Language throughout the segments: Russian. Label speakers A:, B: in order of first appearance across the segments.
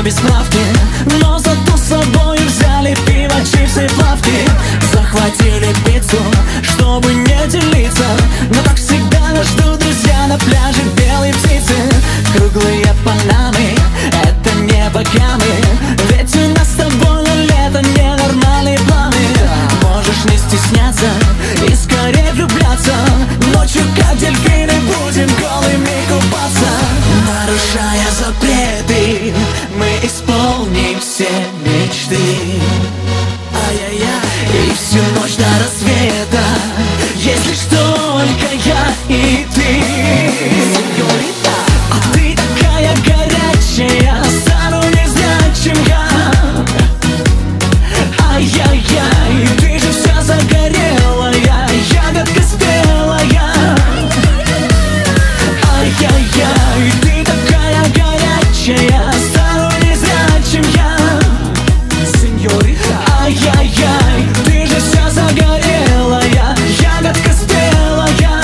A: без справки, но зато с собой взяли пиво, чипсы, плавки. Захватили пиццу, чтобы не делиться, но как всегда нас ждут друзья на пляже белой птицы. Круглые панамы, это не богамы, ведь у нас с тобой на лето ненормальные планы. Можешь не стесняться и скорее влюбляться, ночью как дельфины будем голыми купаться. Нарушая запреты, мы исполним все мечты. И всю ночь до рассвета, если лишь только я и ты. А ты такая горячая, стану не знать, чем я. Ай-яй-яй, ты же вся загорелая, ягодка спелая. Ай-яй-яй, ты такая горячая, стану не знать, чем я. Сеньорита. Ай-яй-яй, ты же вся загорелая, ягодка спелая.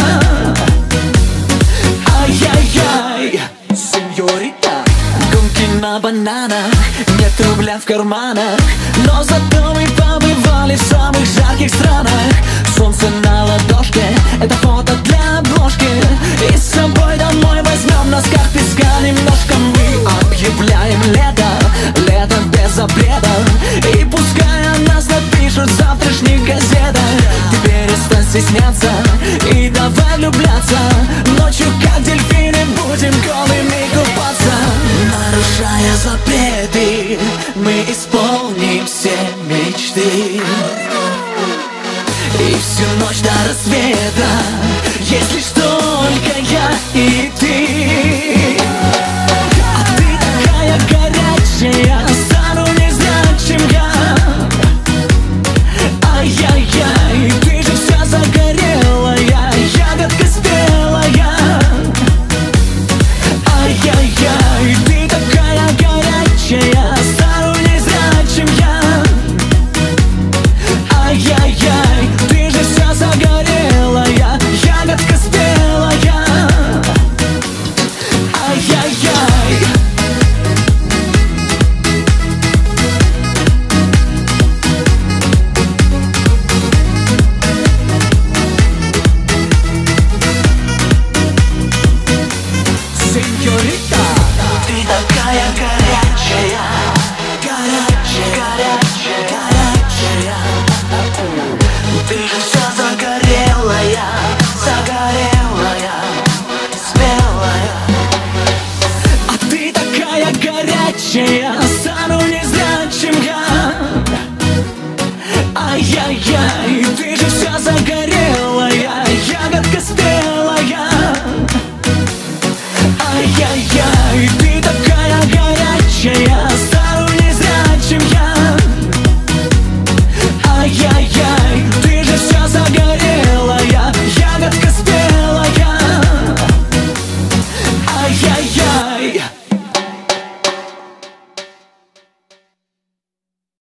A: Ай-яй-яй, сеньорита. Гонки на бананах, нет рубля в карманах, но зато мы побывали в самых жарких странах. Солнце на ладошке, это фото для обложки, и с собой домой возьмем на носках песка немножко. Мы объявляем лето, лето без запретов, и пускай о нас напишут в завтрашних газетах. Ты перестань стесняться и давай влюбляться, ночью как дельфины будем голыми купаться. Нарушая запреты, мы исполним все мечты. И всю ночь до рассвета, если лишь только я и ты. А ты такая горячая, стану не знать, чем я. Ай-яй-яй, ты же вся загорелая, ягодка спелая. Ай-яй-яй, ты такая горячая, стану не знать, чем я. Ай-яй-яй, ты же вся загорелая, ягодка спелая. Ай-яй-яй. Señorita.